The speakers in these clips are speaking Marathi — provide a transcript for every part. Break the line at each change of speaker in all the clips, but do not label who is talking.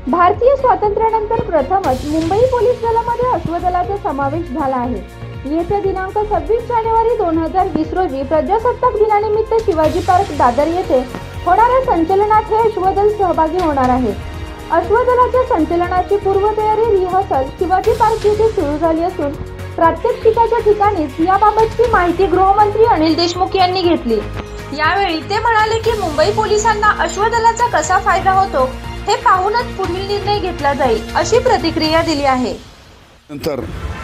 भारतीय स्वातंत्र्यानंतर प्रथमच मुंबई पोलीस दलामध्ये अश्वदलाचा समावेश झाला आहे। येत्या दिनांक 26 जानेवारी 2020 रोजी प्रजासत्ताक दिनानिमित्त शिवाजी पार्क दादर येथे होणाऱ्या संचलनात हे अश्वदल सहभागी होणार आहे। अश्वदलाच्या संचलनाची पूर्वतयारी रिहर्सल शिवाजी पार्क येथे सुरू झाली असून प्रात्यक्षिकाच्या ठिकाणीच याबाबतची माहिती गृहमंत्री अनिल देशमुख यांनी घेतली। यावेळी ते म्हणाले की मुंबई पोलिसांना अश्वदलाचा कसा फायदा होतो हे पाहूनच पुढील निर्णय घेतला जाईल, अशी प्रतिक्रिया दिली आहे।
नंतर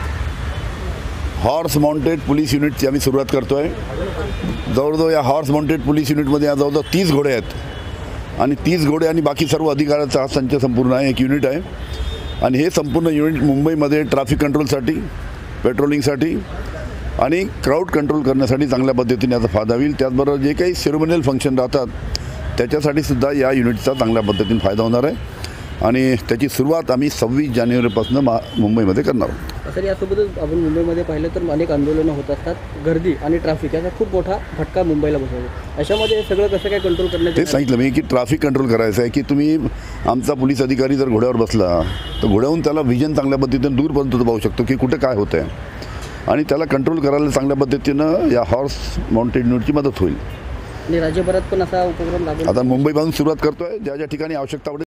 हॉर्स माउंटेड पोलीस युनिटची आम्ही सुरुवात करतोय। जवळजवळ या हॉर्स माउंटेड पोलीस युनिटमध्ये जवळजवळ 30 घोडे आहेत आणि 30 घोडे आणि बाकी सर्व अधिकाऱ्यांचा हा संच संपूर्ण आहे, एक युनिट आहे। आणि हे संपूर्ण युनिट मुंबईमध्ये ट्रॅफिक कंट्रोलसाठी, पेट्रोलिंगसाठी आणि क्राऊड कंट्रोल करण्यासाठी चांगल्या पद्धतीने याचा फायदा होईल। त्याचबरोबर जे काही सेरेमोनियल फंक्शन राहतात त्याच्यासाठी सुद्धा या युनिटचा चांगल्या पद्धतीने फायदा होणार आहे आणि त्याची सुरुवात आम्ही 26 जानेवारीपासून मुंबईमध्ये करणार आहोत।
सर, यासोबतच आपण मुंबईमध्ये पाहिलं तर अनेक आंदोलनं होत असतात, गर्दी आणि ट्रॅफिक याचा खूप मोठा फटका मुंबईला बसवतो। अशामध्ये सगळं कसं काय कंट्रोल करण्याचं
ते सांगितलं मी की ट्रॅफिक कंट्रोल करायचं आहे की तुम्ही आमचा पोलीस अधिकारी जर घोड्यावर बसला तर घोड्याहून त्याला विजन चांगल्या पद्धतीने दूरपर्यंत पाहू शकतो की कुठे काय होतं आहे आणि त्याला कंट्रोल करायला चांगल्या पद्धतीनं या हॉर्स माउंटेड युनिटची मदत होईल।
आणि राज्यभरात पण असा उपक्रम लागेल।
आता मुंबईपासून सुरुवात करतोय, ज्या ज्या ठिकाणी आवश्यकता पडेल